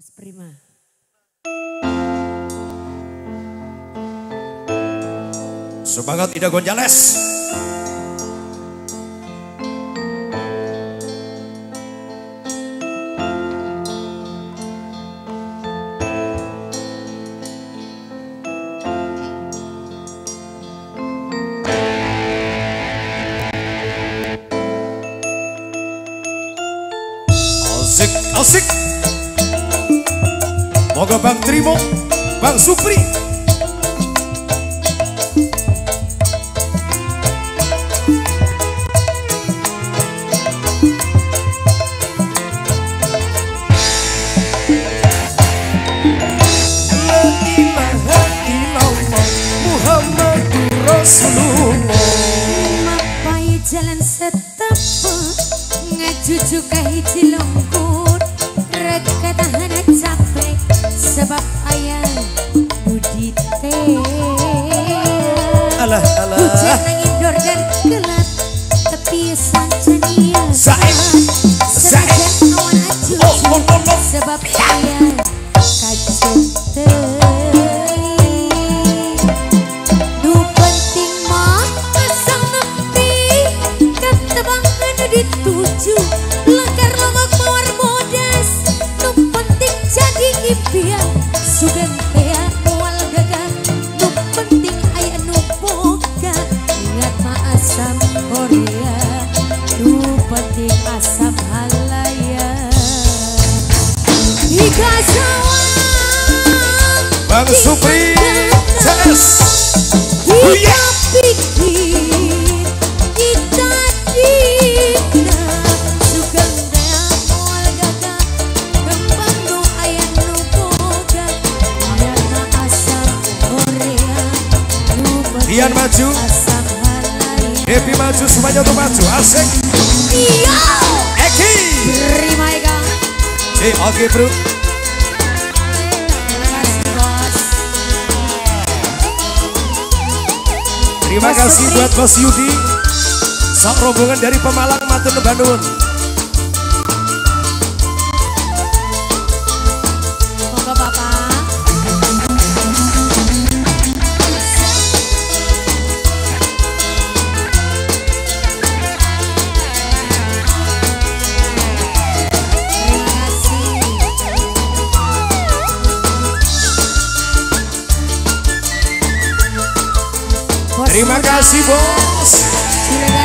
Mas Prima. Semangat Ida Gonzales. Asik, asik. Moga Bang Trimo, Bang Supri. Mapai jalan setapak ngajuju kahiji longkur reka tahan capek sebab ayah nudite Alah alah hujan angin dor dan gelap tapi sancania senajan awan ajuju sebab ayah kajete. Dituju lekar lomak mawar modas nu penting jadi impian sugan tea mual gagah nu penting aya nu boga ingat ma asam Korea nu penting asam halaya Ika sawang Bang Supri CS Ika pikir Ian maju, Happy maju, semuanya untuk maju, asik. Iya, Eki, terima Eka. Oke bro. Terima kasih bos. Terima kasih buat Bos Yudi, sang rombongan dari Pemalang, Matur Bandung. Moga Bapak. Terima kasih bos.